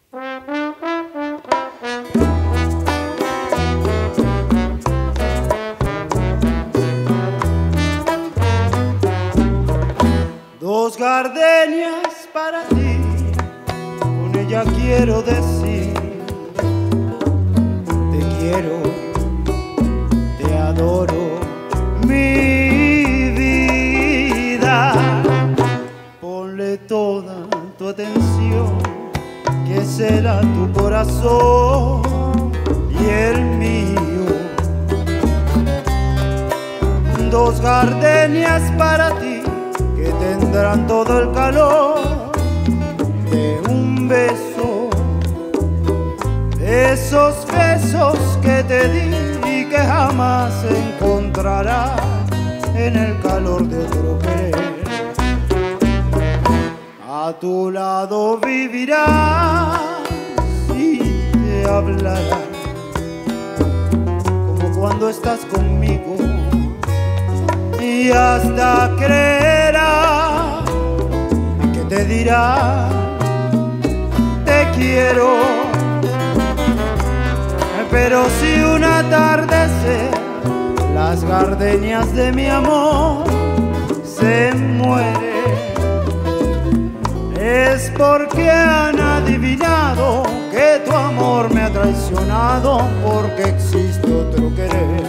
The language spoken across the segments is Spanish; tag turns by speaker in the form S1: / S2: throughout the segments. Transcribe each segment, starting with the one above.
S1: Dos gardenias para ti, con ella quiero decir: te quiero, te adoro, mi vida. Ponle toda tu atención, que será tu corazón y el mío. Dos gardenias para ti, que tendrán todo el calor de un beso, esos besos que te di y que jamás encontrarás en el calor de otro querer. A tu lado vivirás y te hablarás como cuando estás conmigo, y hasta creerás que te dirá te quiero. Pero si un atardecer las gardenias de mi amor se mueren, es porque han adivinado que tu amor me ha traicionado, porque existe otro querer.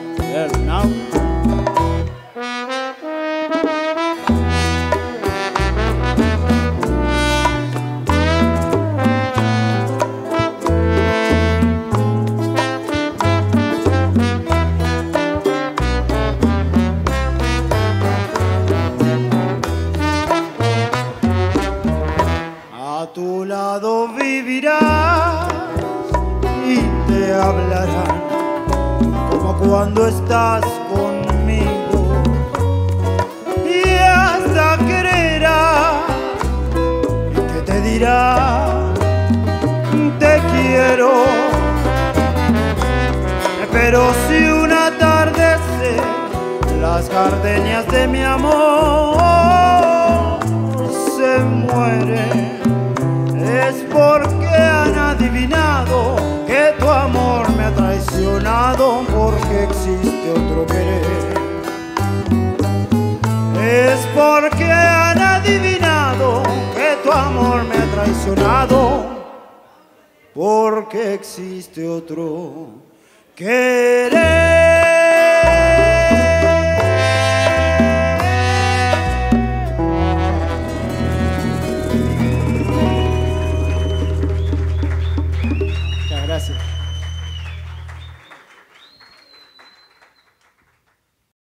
S1: A tu lado vivirás y te hablarán como cuando estás conmigo, y hasta creerás que te dirá te quiero. Pero si un atardecer las gardenias de mi amor se mueren, es porque han adivinado que tu amor me ha traicionado, porque existe otro querer. Es porque han adivinado que tu amor me ha traicionado, porque existe otro querer.